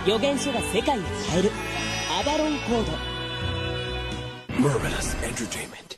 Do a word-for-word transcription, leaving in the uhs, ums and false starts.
予言書が世界を変えるアバロンコード。 Marvelous Entertainment